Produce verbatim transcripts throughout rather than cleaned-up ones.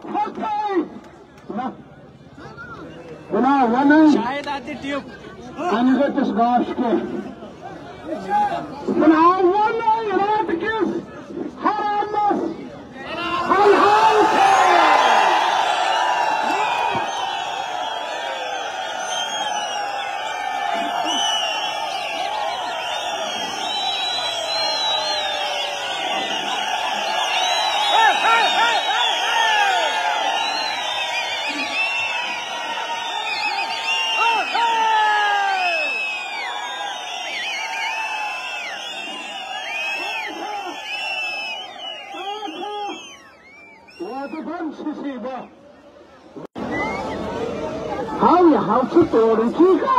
बना वन शायद आती ट्यूब अनगत गाश के बना वन रात किस हरामस हल हल हम यहाँ से तोड़ का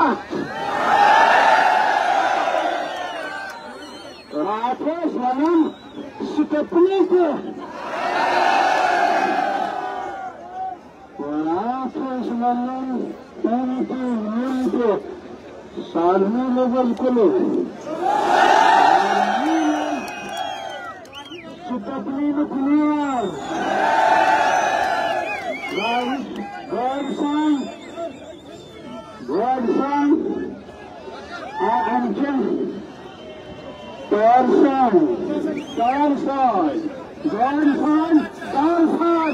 राकेश वनम स्टेपनी के राकेश वनम उनकी मूल के सालमी लेवल को ले स्टेपनी में clear Godson, Godson, Anjan, Godson, Godson, Godson, Godson,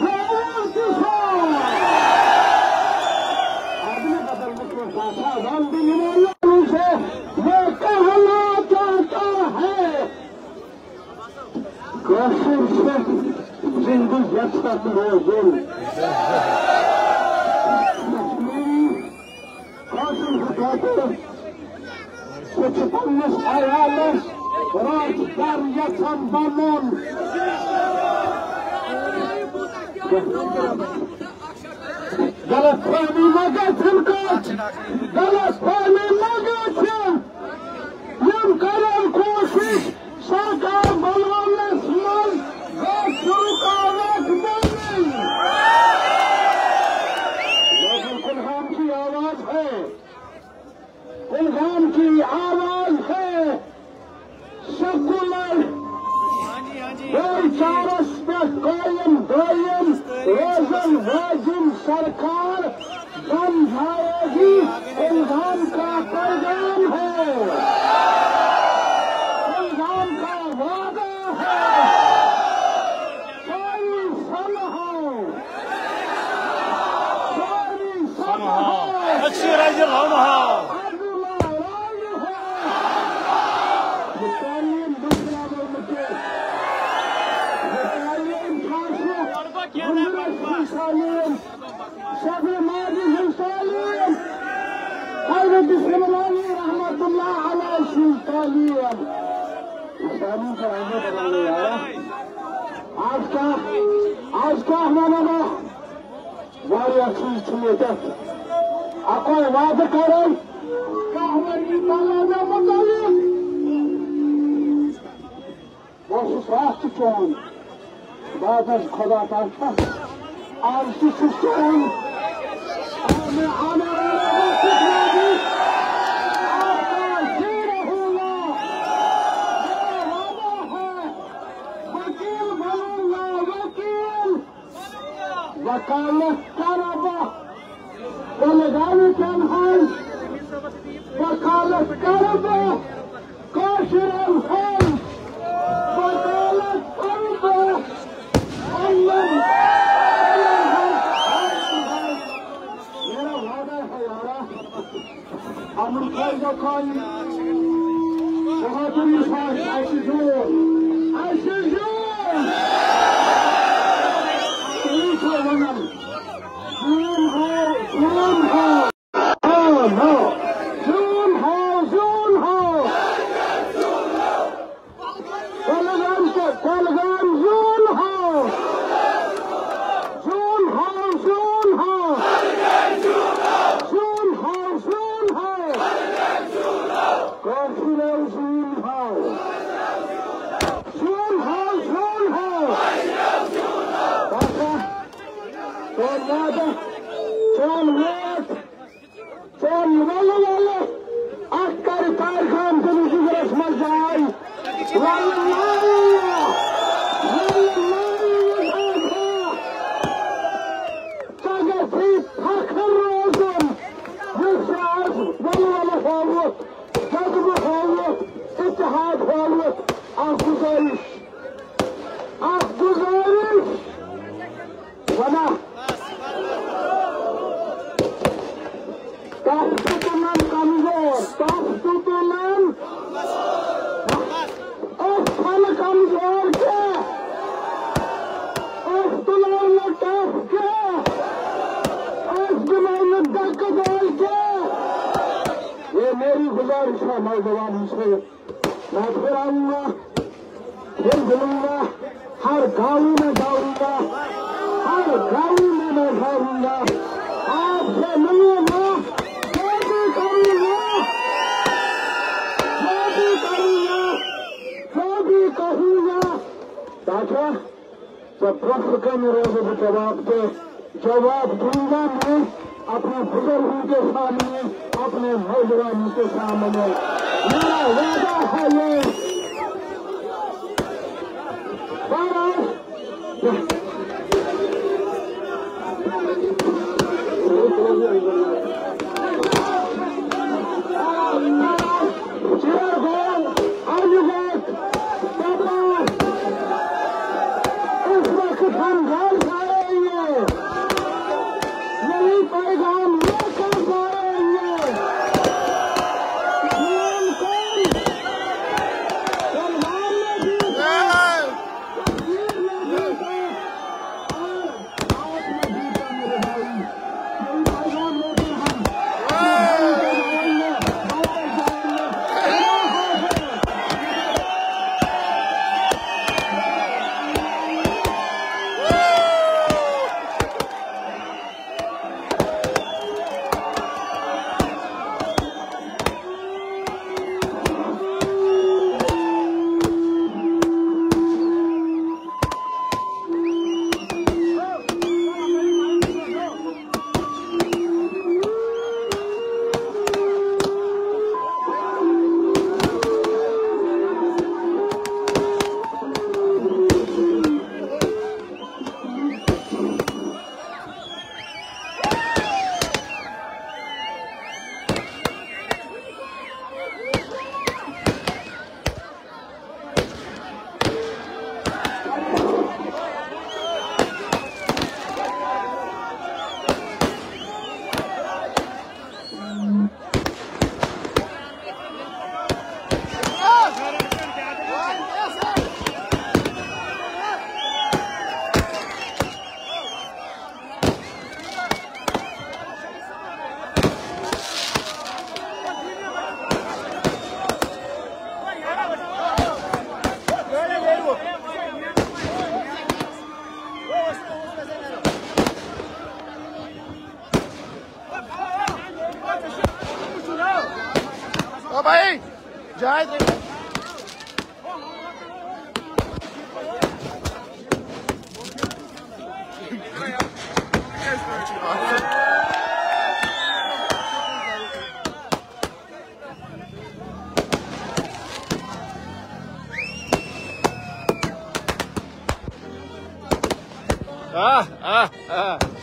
आपने बदल मुझको साथा डाल दी से ये कहना चाहता है कोशिश से जिंदगी जैसा रोज़ Secepatnya saya les Rajar Yatsam Bangun Galas Pani Magatin Kot Galas Pani Magatin Yang karan kosis Sarkar Balanes Mal Gatsuk Awak Bani लेकिन कुलगाम की आवाज है कुलगाम की आवाज है सेकुलर चारस पे कायम दायम रोजन वाजिम सरकार समझाएगी कुलगाम का पैगाम है कुलगाम का वादा है कोई समझो अच्छी राज्य लाना आज का आज का हमारा ना वारी अच्छी चीज है आपको वाद करो क्या हमारी माला बताइए वो स्वास्थ्य चोन बाद खुदा का आज की चोन हमें आने वकालत करबा कुलगामी कन्हान वकालत करबा काशिर खान वकालत करबा अल्लाह मेरा वादा है यारा अमेरिका का कोई बहादुरी से ऐसे जोर ऐसे जोर नौजवानों से मैं फिर आऊंगा, फिर मिलूंगा, हर गाँव में जाऊंगा, हर गाँव में मैं जाऊंगा, आपसे मिलूंगा, जो भी करूंगा, जो भी करूंगा, जो भी कहूंगा। ताकि जब प्रश्न के मेरे जवाब दे जवाब दूंगा मैं अपने बुजुर्गों के सामने, अपने नौजवानों के सामने। मेरा वादा है ये। इस वक्त हम घर जा रहे हैं, यही पैगाम लेकर जा रहे हैं। सलमान ने भी तस्वीर में भी और आपने भी था मेरे भाई, यही पैगाम लेकर हम जाएंगे, वापस जाएंगे। ओ भाई जाए ah ah ah